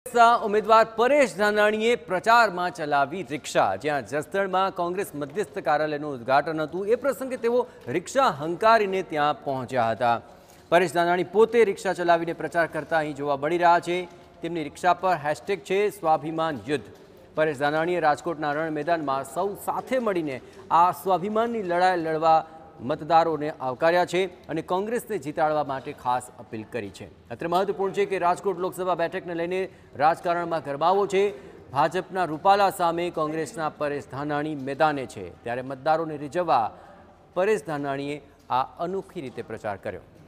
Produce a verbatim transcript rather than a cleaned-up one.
ઉમેદવાર પરેશ ધાનાણીએ પ્રચારમાં ચલાવી રિક્ષા। જ્યાં જસદણમાં કોંગ્રેસ મધ્યસ્થ કાર્યાલયનું ઉદ્ઘાટન હતું, એ પ્રસંગે તેઓ રિક્ષા હંકારીને ત્યાં પહોંચ્યા હતા। પરેશ ધાનાણી પોતે રિક્ષા ચલાવીને પ્રચાર કરતા અહીં જોવા મળી રહ્યા છે। તેમની રિક્ષા પર હેશટેગ છે સ્વાભિમાન યુદ્ધ। પરેશ ધાનાણીએ રાજકોટના રણ મેદાનમાં સૌ સાથે મળીને આ સ્વાભિમાનની લડાઈ લડવા मतदारों ने आवकार्या छे અને કોંગ્રેસને જીતાડવા માટે ખાસ અપીલ કરી છે। અત્રે મહત્વપૂર્ણ છે કે રાજકોટ લોકસભા બેઠકને લઈને રાજકારણમાં ગરમાવો છે। ભાજપના રૂપાલા સામે કોંગ્રેસના પરેશ ધાનાણી મેદાને છે, ત્યારે મતદારોને રીઝવવા પરેશ ધાનાણીએ આ અનોખી રીતે પ્રચાર કર્યો।